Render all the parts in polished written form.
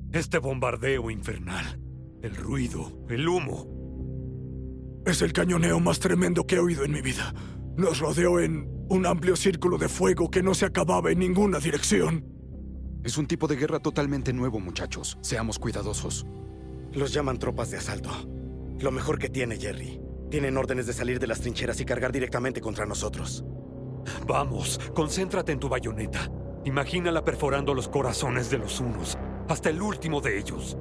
Este bombardeo infernal. El ruido, el humo. Es el cañoneo más tremendo que he oído en mi vida. Nos rodeó en un amplio círculo de fuego que no se acababa en ninguna dirección. Es un tipo de guerra totalmente nuevo, muchachos. Seamos cuidadosos. Los llaman tropas de asalto. Lo mejor que tiene, Jerry. Tienen órdenes de salir de las trincheras y cargar directamente contra nosotros. Vamos, concéntrate en tu bayoneta. Imagínala perforando los corazones de los hunos, hasta el último de ellos.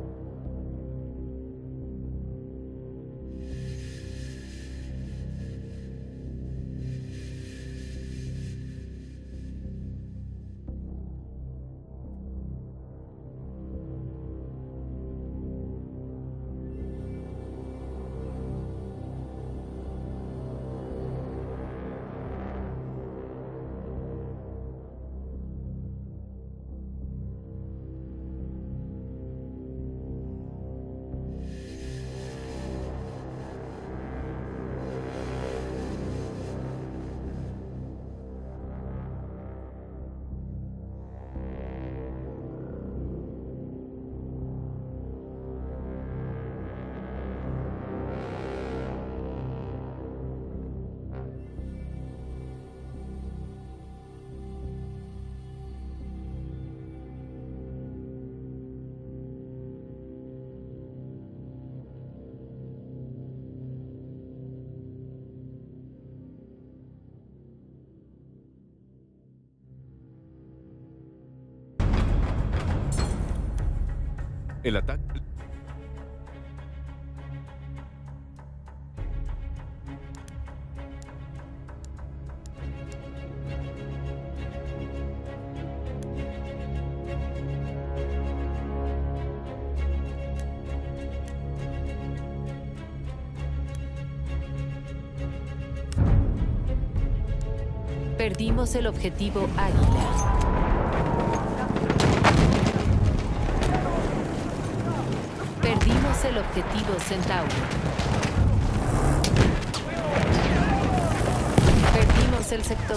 El ataque... Perdimos el objetivo Águila. Perdimos el objetivo Centauro. Perdimos el sector.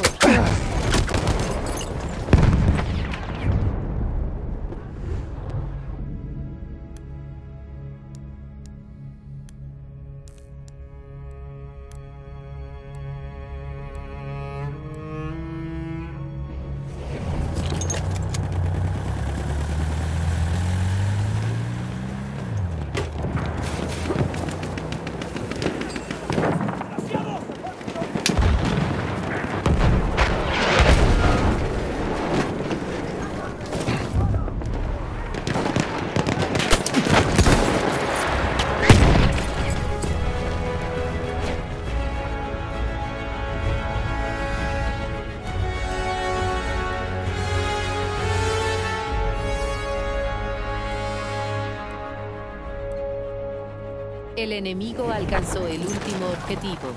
El enemigo alcanzó el último objetivo.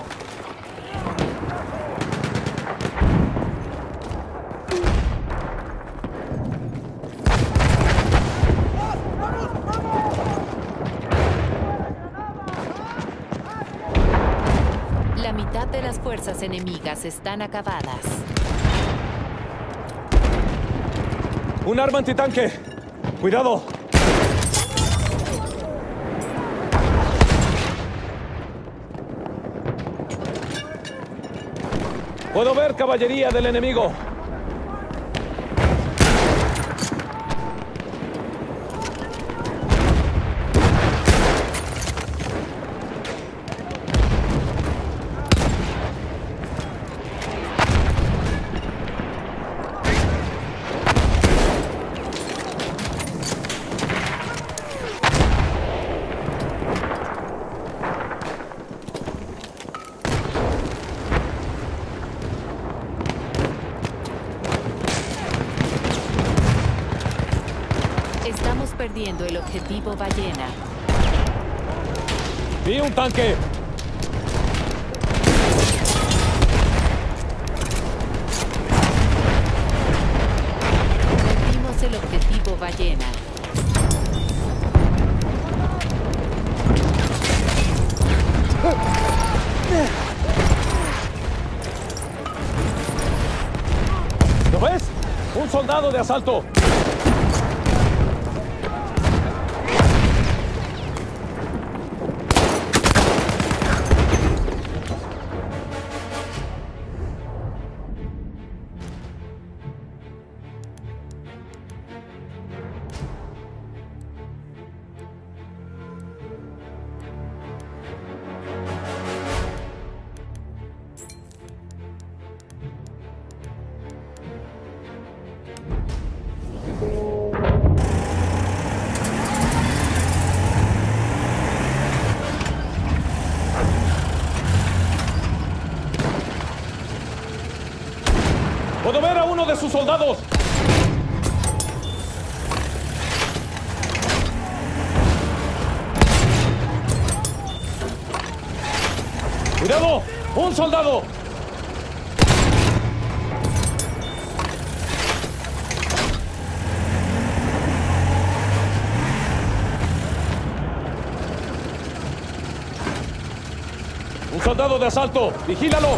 La mitad de las fuerzas enemigas están acabadas. ¡Un arma antitanque! ¡Cuidado! ¡Puedo ver caballería del enemigo! Estamos perdiendo el objetivo Ballena. ¡Vi un tanque! Perdimos el objetivo Ballena. ¿Lo ves? ¡Un soldado de asalto! ¡Puedo ver a uno de sus soldados! ¡Cuidado! ¡Un soldado! ¡Un soldado de asalto! ¡Vigílalo!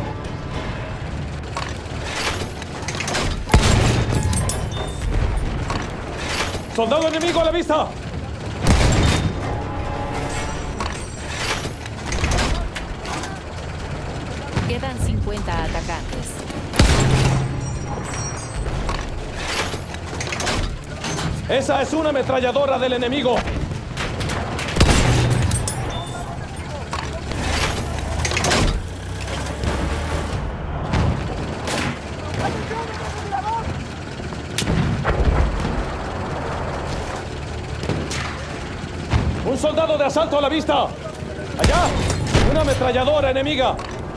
¡Soldado enemigo a la vista! Quedan 50 atacantes. ¡Esa es una ametralladora del enemigo! ¡Un soldado de asalto a la vista! ¡Allá! ¡Una ametralladora enemiga!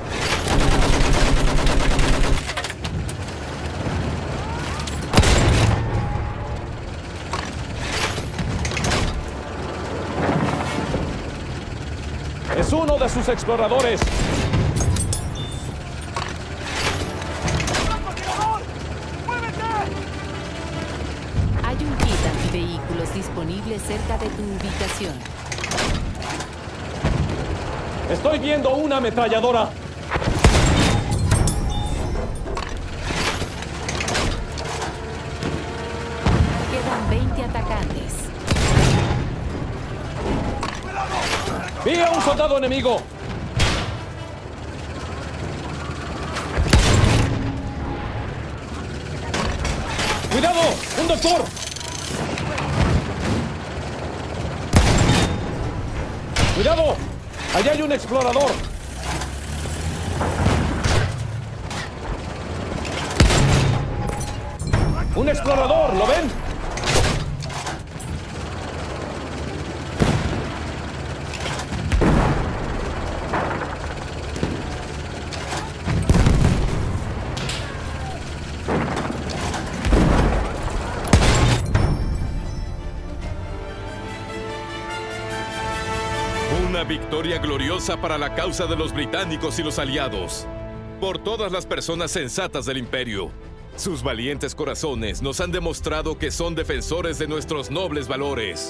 ¡Es uno de sus exploradores! Hay un kit antivehículos disponible cerca de tu ubicación. ¡Estoy viendo una ametralladora! Quedan 20 atacantes. ¡Vi a un soldado enemigo! ¡Cuidado! ¡Un doctor! ¡Cuidado! ¡Allá hay un explorador! ¡Un explorador! ¿Lo ven? Una victoria gloriosa para la causa de los británicos y los aliados. Por todas las personas sensatas del Imperio. Sus valientes corazones nos han demostrado que son defensores de nuestros nobles valores.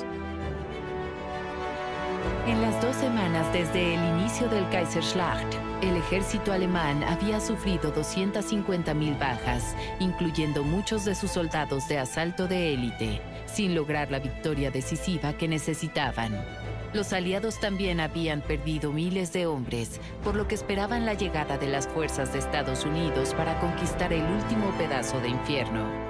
En las 2 semanas desde el inicio del Kaiserschlacht, el ejército alemán había sufrido 250.000 bajas, incluyendo muchos de sus soldados de asalto de élite, sin lograr la victoria decisiva que necesitaban. Los aliados también habían perdido miles de hombres, por lo que esperaban la llegada de las fuerzas de Estados Unidos para conquistar el último pedazo de infierno.